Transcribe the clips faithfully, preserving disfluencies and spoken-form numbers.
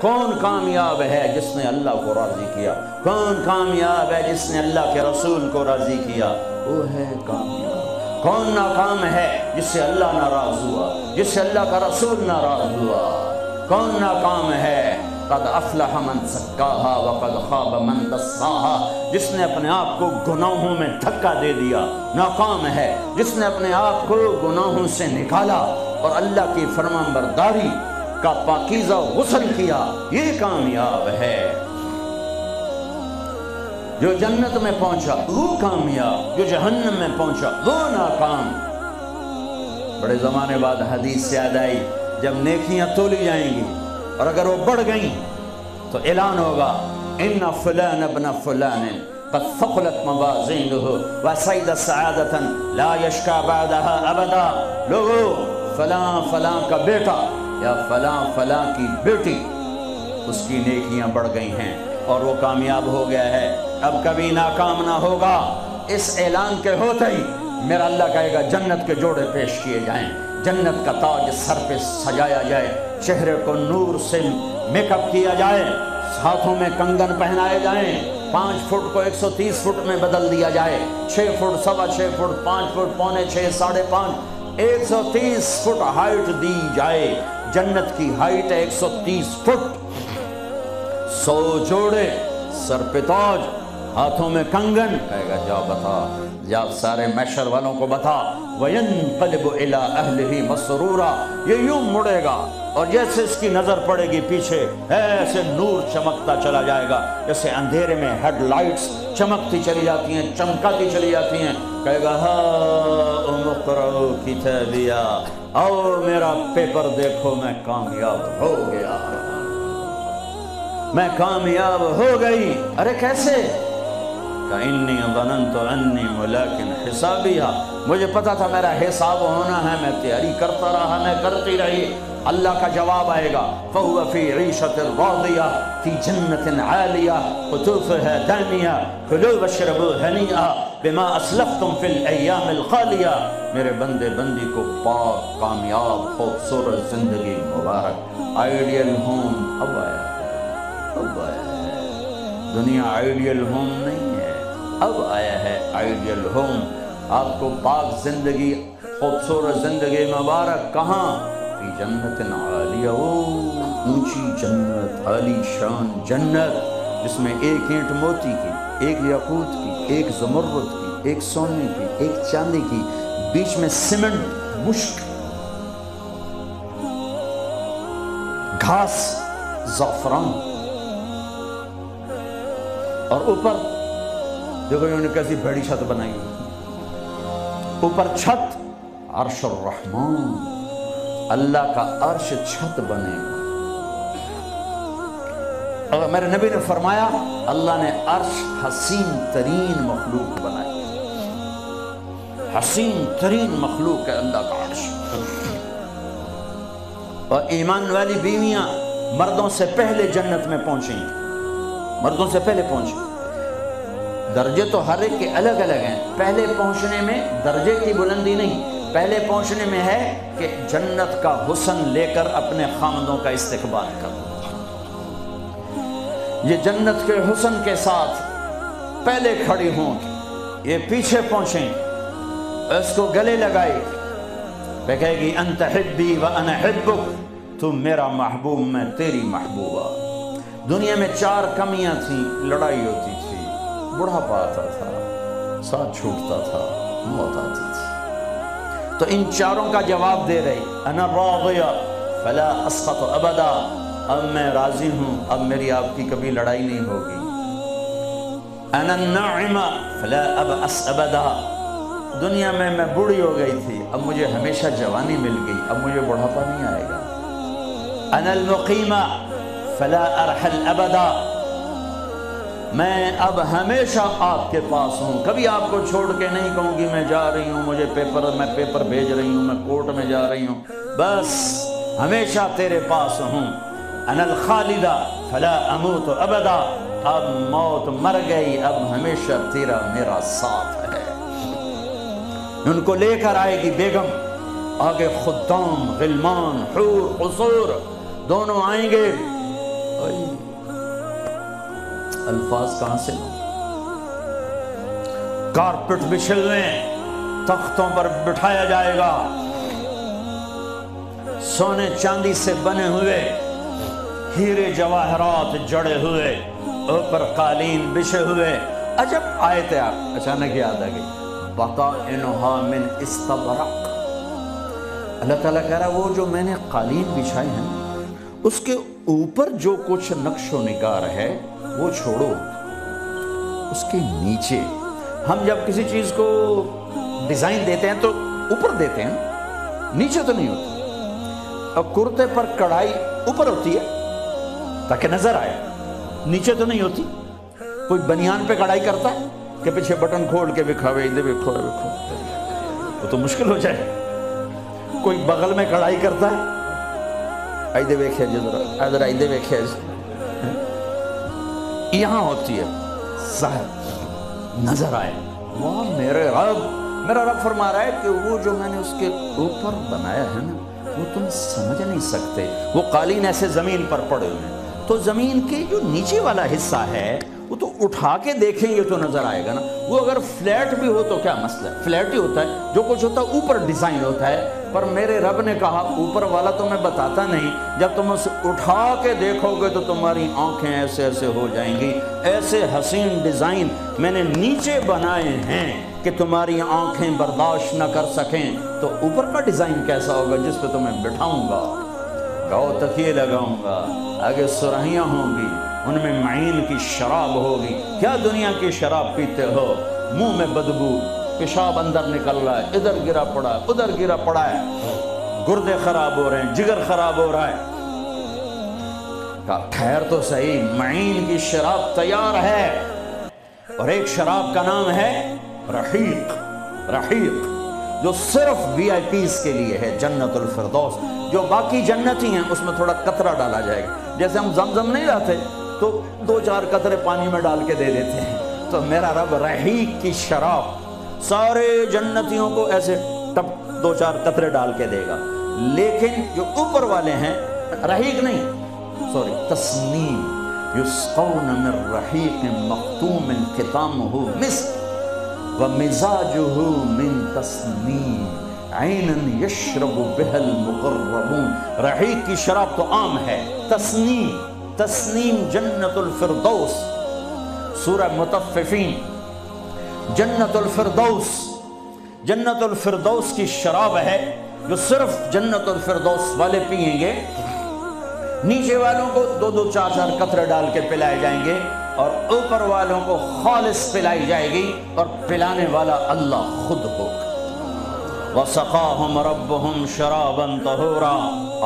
کون کامیاب ہے جس نے اللہ کو راضی کیا؟ کون کامیاب ہے جس نے اللہ کے رسول کو راضی کیا؟ وہ ہے کامیاب۔ کون ناکام ہے جس سے اللہ ناراض ہوا، جس سے اللہ کا رسول ناراض ہوا؟ کون ناکام ہے؟ قد افلح من زکاہا وقد خاب من دساہا، جس نے اپنے آپ کو گناہوں میں دھکا دے دیا ناکام ہے، جس نے اپنے آپ کو گناہوں سے نکالا اور اللہ کی فرمانبرداری کا پاکیزہ غسل کیا، یہ کامیاب ہے۔ جو جنت میں پہنچا وہ کامیاب، جو جہنم میں پہنچا وہ ناکام۔ بڑے زمانے بعد حدیث سے یاد آئی، جب نیکیاں تولی جائیں گی اور اگر وہ بڑھ گئیں تو اعلان ہوگا ان فلان ابن فلان قد ثقلت موازینہ وسعد سعادۃ لا یشکا بعدها ابدا۔ لوگو فلاں فلاں کا بیٹا یا فلاں فلاں کی بیٹی، اس کی نیکیاں بڑھ گئی ہیں اور وہ کامیاب ہو گیا ہے، اب کبھی ناکام نہ ہوگا۔ اس اعلان کے ہوتے ہی میرا اللہ کہے گا جنت کے جوڑے پیش کیے جائیں، جنت کا تاج سر پہ سجایا جائے، چہرے کو نور سے میک اپ کیا جائے، ہاتھوں میں کنگن پہنائے جائیں، پانچ فٹ کو ایک سو تیس فٹ میں بدل دیا جائے، چھ فٹ سوا چھ فٹ پانچ فٹ پونے چھ ساڑھے پانچ ایک سو تیس فٹ ہائٹ دی جائے۔ جنت کی ہائٹ ہے ایک سو تیس فٹ، سو جوڑے سر پہ تاج، ہاتھوں میں کنگن، کہے گا جا بتا، جا سارے محشر والوں کو بتا۔ وَيَنْقَلِبُ إِلَىٰ أَهْلِهِ مَسْرُورًا، یہ یوں مڑے گا اور جیسے اس کی نظر پڑے گی پیچھے ایسے نور چمکتا چلا جائے گا، جیسے اندھیرے میں ہیڈ لائٹس چمکتی چلی جاتی ہیں، چمکاتی چلی جاتی ہیں۔ کہے گا ہاؤم اقرؤ کتابیہ، آؤ میرا پیپر دیکھو، میں کامیاب ہو گیا، میں کامیاب ہو گئی۔ ارے کیسے؟ انی ظننت انی ملاق حسابیہ، مجھے پتا تھا میرا حساب ہونا ہے، میں تیاری کرتا رہا، میں کرتی رہی۔ اللہ کا جواب آئے گا فَهُوَ فِي عِيشَةٍ رَاضِيَةٍ فِي جَنَّةٍ عَالِيَةٍ قُطُوفُهَا دَانِيَةٌ كُلُوا وَاشْرَبُوا هَنِيئًا بِمَا أَسْلَفْتُمْ فِي الْأَيَّامِ الْخَالِيَةِ۔ میرے بندے بندی کو پاک کامیاب خوبصورت زندگی مبارک، آئیڈیل ہوم اب آیا ہے، اب آیا ہے۔ دنیا آئیڈیل ہوم نہیں ہے، اب آیا ہے آئیڈیل ہوم۔ آپ کو پاک زندگی خوبصورت زندگی مبارک کہاں؟ فی جنت عالیہ، اونچی جنت، عالی شان جنت، جس میں ایک اینٹ موتی کی، ایک یاقوت کی، ایک زمرد کی، ایک سونے کی، ایک چاندی کی، بیچ میں سیمنٹ مشک، گھاس زعفران، اور اوپر دیکھو انہوں نے کیسی بڑی چھت بنائی، اوپر چھت عرش الرحمن، اللہ کا عرش چھت بنے گا۔ اور میرے نبی نے فرمایا اللہ نے عرش حسین ترین مخلوق بنائی، حسین ترین مخلوق ہے اللہ کا عرش۔ اور ایمان والی بیویاں مردوں سے پہلے جنت میں پہنچیں گی، مردوں سے پہلے پہنچیں۔ درجے تو ہر ایک کے الگ الگ ہیں، پہلے پہنچنے میں درجے کی بلندی نہیں، پہلے پہنچنے میں ہے کہ جنت کا حسن لے کر اپنے خامدوں کا استقبال کرو۔ یہ جنت کے حسن کے ساتھ پہلے کھڑی ہوں، یہ پیچھے پہنچیں، اس کو گلے لگائے، وہ کہے گی انت حبی و انا حبک، تو میرا محبوب میں تیری محبوبہ۔ دنیا میں چار کمیاں تھیں، لڑائی ہوتی تھی، بڑھاپا آتا تھا، ساتھ چھوٹتا تھا، موت آتی تھی۔ تو ان چاروں کا جواب دے رہی، انا راضیہ فلا اسخط ابدا، اب میں راضی ہوں، اب میری آپ کی کبھی لڑائی نہیں ہوگی۔ انا الناعمہ فلا ابأس ابدا، دنیا میں میں بوڑھی ہو گئی تھی، اب مجھے ہمیشہ جوانی مل گئی، اب مجھے بڑھاپا نہیں آئے گا۔ انا المقیمہ فلا ارحل ابدا، میں اب ہمیشہ آپ کے پاس ہوں، کبھی آپ کو چھوڑ کے نہیں کہوں گی میں جا رہی ہوں، مجھے پیپر میں پیپر بھیج رہی ہوں، میں کورٹ میں جا رہی ہوں، بس ہمیشہ تیرے پاس ہوں۔ انا الخالدہ فلا اموت ابدا، اب موت مر گئی، اب ہمیشہ تیرا میرا ساتھ ہے۔ ان کو لے کر آئے گی بیگم، آگے خدام، غلمان، حور، قصور دونوں آئیں گے، الفاظ کہاں سے لوں؟ کارپٹ بچھے ہوئے تختوں پر بٹھایا جائے گا، سونے چاندی سے بنے ہوئے ہیرے جواہرات جڑے ہوئے، اوپر قالین بچھے ہوئے. عجب آیت ہے، آپ اچانک یاد آ گئی. بطائنها من استبرق. اللہ تعالیٰ کہہ رہا وہ جو میں نے قالین بچھائے ہیں اس کے اوپر جو کچھ نقش و نگار ہے وہ چھوڑو، اس کے نیچے ہم جب کسی چیز کو ڈیزائن دیتے ہیں تو اوپر دیتے ہیں، نیچے تو نہیں ہوتی. اب کرتے پر کڑھائی اوپر ہوتی ہے تاکہ نظر آئے، نیچے تو نہیں ہوتی. کوئی بنیان پہ کڑھائی کرتا ہے کہ پیچھے بٹن کھول کے بکھاوے ادھر بکھو بکھو، وہ تو مشکل ہو جائے. کوئی بغل میں کڑھائی کرتا ہے، آئیدے ویکھے جی ذرا ادھر آئیدے ویکھے جی، یہاں ہوتی ہے ظاہر نظر آئے. وہ میرے رب، میرا رب فرما رہا ہے کہ وہ جو میں نے اس کے اوپر بنایا ہے نا وہ تم سمجھ نہیں سکتے. وہ قالین ایسے زمین پر پڑے ہوئے ہیں تو زمین کے جو نیچے والا حصہ ہے وہ تو اٹھا کے دیکھیں گے تو نظر آئے گا نا. وہ اگر فلیٹ بھی ہو تو کیا مسئلہ ہے، فلیٹ ہی ہوتا ہے، جو کچھ ہوتا ہے اوپر ڈیزائن ہوتا ہے. پر میرے رب نے کہا اوپر والا تو میں بتاتا نہیں، جب تم اسے اٹھا کے دیکھو گے تو تمہاری آنکھیں ایسے ایسے ہو جائیں گی. ایسے حسین ڈیزائن میں نے نیچے بنائے ہیں کہ تمہاری آنکھیں برداشت نہ کر سکیں، تو اوپر کا ڈیزائن کیسا ہوگا جس پہ تمہیں بٹھاؤں گا، گاؤ تکیے لگاؤں گا، آگے سرہیاں ہوں گی، ان میں معین کی شراب ہوگی. کیا دنیا کی شراب پیتے ہو، منہ میں بدبو، پیشاب اندر نکل رہا ہے، ادھر گرا پڑا ہے ادھر گرا پڑا ہے، گردے خراب ہو رہے ہیں، جگر خراب ہو رہا ہے. کہا ٹھہر تو صحیح، معین کی شراب تیار ہے، اور ایک شراب کا نام ہے رحیق. رحیق جو صرف وی آئی پیز کے لیے ہے، جنت الفردوس. جو باقی جنتی ہیں اس میں تھوڑا قطرہ ڈالا جائے گا. جیسے ہم زمزم نہیں لاتے تو دو چار قطرے پانی میں ڈال کے دے دیتے ہیں، تو میرا رب رحیق کی شراب سارے جنتیوں کو ایسے ٹپ دو چار قطرے ڈال کے دے گا. لیکن جو اوپر والے ہیں رحیق نہیں، سوری تسنیم، یسقون من رحیق مختوم ختامہ مسک ومزاجہ من تسنیم عینا یشرب بها المقربون. رحیق کی شراب تو عام ہے، تسنیم، تسنیم جنت الفردوس. سورہ مطففین، جنت الفردوس، جنت الفردوس کی شراب ہے جو صرف جنت الفردوس والے پئیں گے. نیچے والوں کو دو دو چار چار قطرے ڈال کے پلائے جائیں گے، اور اوپر والوں کو خالص پلائی جائے گی، اور پلانے والا اللہ خود ہوگا. وَسَقَاهُمْ رَبُّهُمْ شَرَابًا طَهُورًا.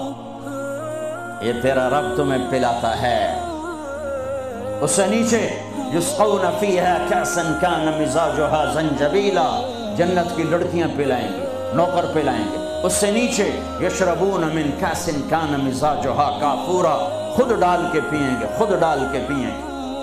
آ یہ تیرا رب تمہیں پلاتا ہے. اس سے نیچے یسقون فیہا کأسا کان مزاجہا زنجبیلا، جنت کی لڑکیاں پلائیں گی، نوکر پلائیں گے. اس سے نیچے یشربون من کأس کان مزاجہا کافورا، خود ڈال کے پئیں گے، خود ڈال کے پئیں گے.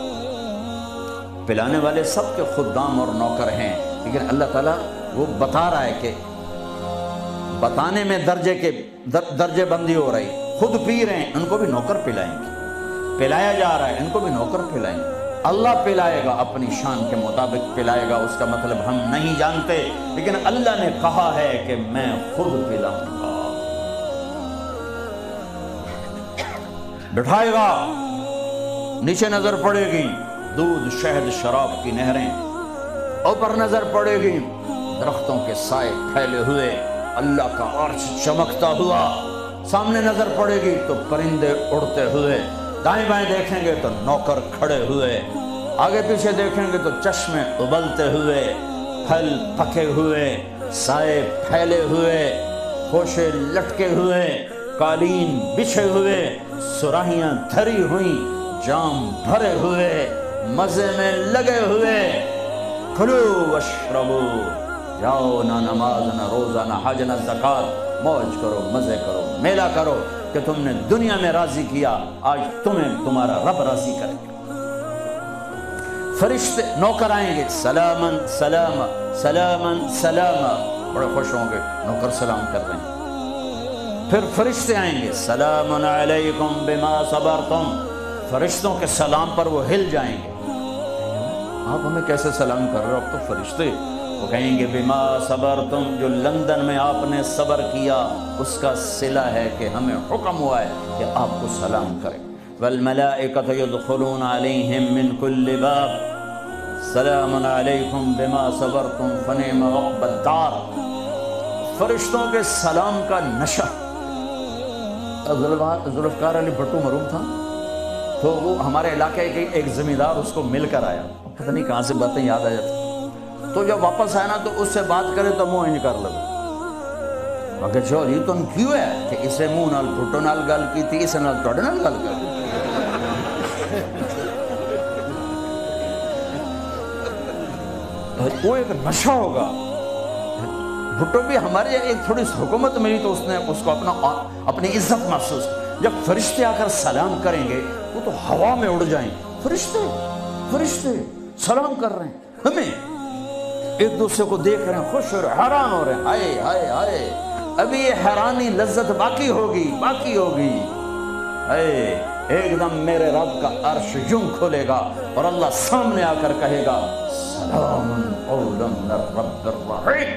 پلانے والے سب کے خدام اور نوکر ہیں، لیکن اللہ تعالیٰ وہ بتا رہا ہے کہ بتانے میں درجے کے درجے بندی ہو رہی. خود پی رہے ہیں، ان کو بھی نوکر پلائیں گے. پلایا جا رہا ہے، ان کو بھی نوکر پلائیں گے. اللہ پلائے گا، اپنی شان کے مطابق پلائے گا، اس کا مطلب ہم نہیں جانتے، لیکن اللہ نے کہا ہے کہ میں خود پلاؤں گا. بٹھائے گا، نیچے نظر پڑے گی دودھ شہد شراب کی نہریں، اوپر نظر پڑے گی درختوں کے سائے پھیلے ہوئے، اللہ کا عرش چمکتا ہوا. سامنے نظر پڑے گی تو پرندے اڑتے ہوئے، دائیں بائیں دیکھیں گے تو نوکر کھڑے ہوئے، آگے پیچھے دیکھیں گے تو چشمے ابلتے ہوئے، پھل پکے ہوئے، سائے پھیلے ہوئے، خوشے لٹکے ہوئے، قالین بچھے ہوئے، سراہیاں دھری ہوئیں، جام بھرے ہوئے، مزے میں لگے ہوئے. کھلو واشربو، جاؤ، نہ نماز نہ روزہ نہ حج نہ زکوٰۃ، موج کرو، مزے کرو، میلہ کرو کہ تم نے دنیا میں راضی کیا، آج تمہیں تمہارا رب راضی کرے گا. فرشتے نوکر آئیں گے، سلامن سلام سلامن سلام، بڑے خوش ہوں گے، نوکر سلام کر رہے ہیں. پھر فرشتے آئیں گے، سلام علیکم بما صبرتم، فرشتوں کے سلام پر وہ ہل جائیں گے۔ آپ ہمیں کیسے سلام کر رہے ہو؟ اب تو فرشتے، وہ کہیں گے بما صبرتم، جو لندن میں آپ نے صبر کیا اس کا صلہ ہے کہ ہمیں حکم ہوا ہے کہ آپ کو سلام کریں۔ والملائکۃ یدخلون علیہم من کل باب سلام علیکم بما صبرتم فنعم عقبی الدار۔ فرشتوں کے سلام کا نشہ۔ ذوالفقار علی بھٹو مرحوم تھا، تو وہ ہمارے علاقے کے ایک زمیندار اس کو مل کر آیا، پتہ نہیں کہاں سے باتیں یاد آ جاتی، تو جب واپس آیا نا تو اس سے بات کرے تو منہ انج کر لگے، مگر جو یہ تم کیوں ہے کہ اسے منہ نال بھٹو نال گل کی تھی، اسے نال توڑے نال گل کر۔ وہ ایک نشہ ہوگا۔ بھٹو بھی ہمارے ایک تھوڑی سی حکومت ملی تو اس نے اس کو اپنا اپنی عزت محسوس، جب فرشتے آ کر سلام کریں گے وہ تو ہوا میں اڑ جائیں، فرشتے فرشتے سلام کر رہے ہیں، ہمیں ایک دوسرے کو دیکھ رہے ہیں، خوش ہو رہے ہیں، حیران ہو رہے ہیں، ہائے ہائے ہائے ابھی یہ حیرانی لذت باقی ہوگی باقی ہوگی۔ ہائے ایک دم میرے رب کا عرش یوں کھلے گا اور اللہ سامنے آ کر کہے گا سلام قولا من رب الرحیم،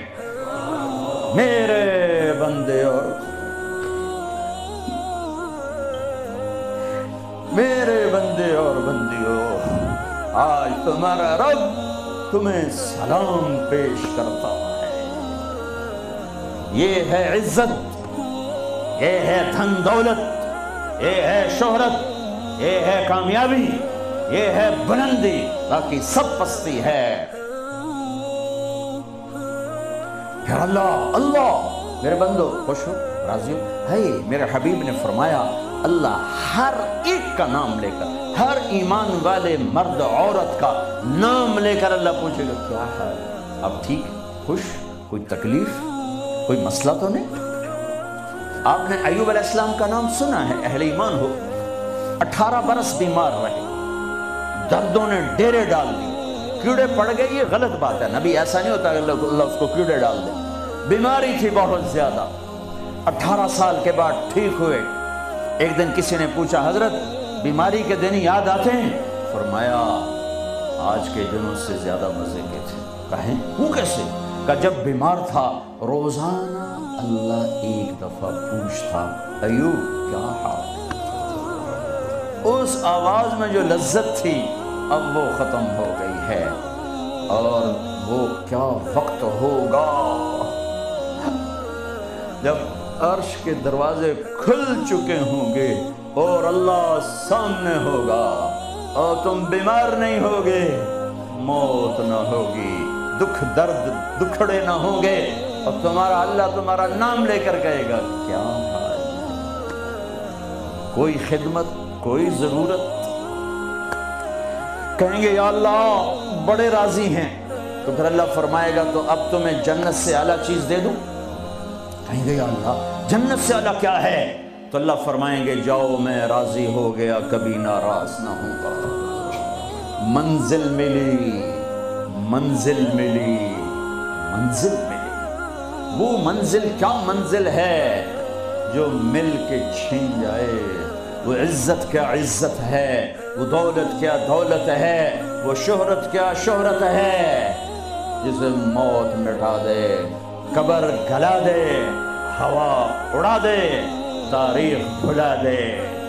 میرے بندے اور میرے بندے اور بندیوں، آج تمہارا رب تمہیں سلام پیش کرتا ہے۔ یہ ہے عزت، یہ ہے دھن دولت، یہ ہے شہرت، یہ ہے کامیابی، یہ ہے بلندی، باقی سب پستی ہے۔ پھر اللہ اللہ میرے بندو خوش ہو راضی ہو، ہے میرے حبیب نے فرمایا اللہ ہر ایک کا نام لے کر، ہر ایمان والے مرد عورت کا نام لے کر اللہ پوچھے گا کیا حال، اب ٹھیک خوش، کوئی تکلیف کوئی مسئلہ تو نہیں؟ آپ نے ایوب علیہ السلام کا نام سنا ہے، اہل ایمان ہو، اٹھارہ برس بیمار رہے، دردوں نے ڈیرے ڈال دی، کیڑے پڑ گئے، یہ غلط بات ہے، نبی ایسا نہیں ہوتا کہ اللہ اس کو کیڑے ڈال دے، بیماری تھی بہت زیادہ، اٹھارہ سال کے بعد ٹھیک ہوئے۔ ایک دن کسی نے پوچھا حضرت بیماری کے دن یاد آتے ہیں؟ فرمایا آج کے دنوں سے زیادہ مزے کے تھے۔ کہیں وہ کیسے؟ کہ جب بیمار تھا روزانہ اللہ ایک دفعہ پوچھتا ایوب کیا حال، اس آواز میں جو لذت تھی اب وہ ختم ہو گئی ہے، اور وہ کیا وقت ہوگا جب عرش کے دروازے کھل چکے ہوں گے اور اللہ سامنے ہوگا اور تم بیمار نہیں ہوگے، موت نہ ہوگی، دکھ درد دکھڑے نہ ہوں گے، اور تمہارا اللہ تمہارا نام لے کر کہے گا کیا حال ہے، کوئی خدمت کوئی ضرورت، کہیں گے یا اللہ بڑے راضی ہیں، تو پھر اللہ فرمائے گا تو اب تمہیں جنت سے اعلیٰ چیز دے دوں؟ کہیں گے یا اللہ جنت سے اعلیٰ کیا ہے؟ تو اللہ فرمائیں گے جاؤ میں راضی ہو گیا کبھی ناراض نہ ہوں گا، منزل ملی منزل ملی منزل ملی، وہ منزل کیا منزل ہے جو مل کے چھین جائے، وہ عزت کیا عزت ہے، وہ دولت کیا دولت ہے، وہ شہرت کیا شہرت ہے، جسے موت مٹا دے، قبر گلا دے، ہوا اڑا دے، تاریخ بھلا دے،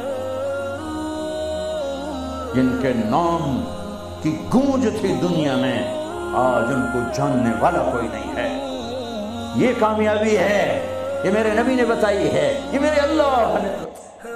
جن کے نام کی گونج تھی دنیا میں آج ان کو جاننے والا کوئی نہیں ہے۔ یہ کامیابی ہے، یہ میرے نبی نے بتائی ہے، یہ میرے اللہ نے بتائی۔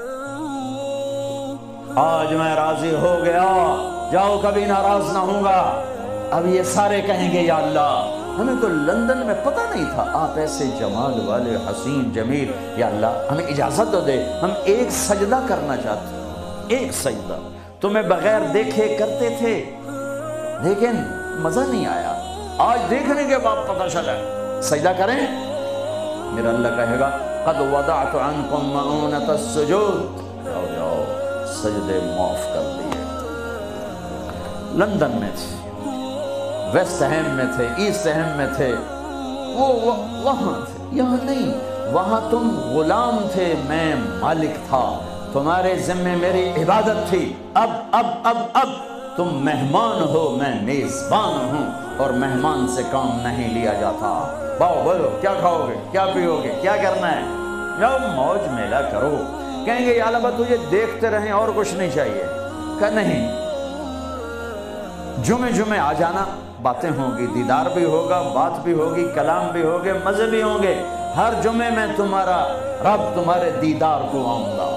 آج میں راضی ہو گیا، جاؤ کبھی ناراض نہ ہوں گا۔ اب یہ سارے کہیں گے یا اللہ ہمیں تو لندن میں پتہ نہیں تھا آپ ایسے جمال والے حسین جمیل، یا اللہ ہمیں اجازت دو دے، ہم ایک سجدہ کرنا چاہتے ہیں، ایک سجدہ تمہیں بغیر دیکھے کرتے تھے لیکن مزہ نہیں آیا، آج دیکھنے کے بعد پتہ چلا سجدہ کریں۔ میرا اللہ کہے گا قد وضعت عنکم مؤونۃ السجود، جاؤ جاؤ سجدے معاف کر دیے۔ لندن میں تھے، ویسٹ ہیم میں تھے، ایسٹ ہیم میں تھے، وہ وہاں تھے، یہاں نہیں، وہاں تم غلام تھے، میں مالک تھا، تمہارے ذمے میری عبادت تھی، اب اب اب اب تم مہمان ہو، میں میزبان ہوں، اور مہمان سے کام نہیں لیا جاتا۔ باؤ بولو کیا کھاؤ گے، کیا پیو گے، کیا کرنا ہے، جاؤ موج میلہ کرو۔ کہیں گے یا اللہ تجھے دیکھتے رہیں اور کچھ نہیں چاہیے، کہ نہیں، جمعے جمعے آ جانا، باتیں ہوں گی، دیدار بھی ہوگا، بات بھی ہوگی، کلام بھی ہوگے، مزے بھی ہوں گے، ہر جمعے میں تمہارا رب تمہارے دیدار کو آؤں گا۔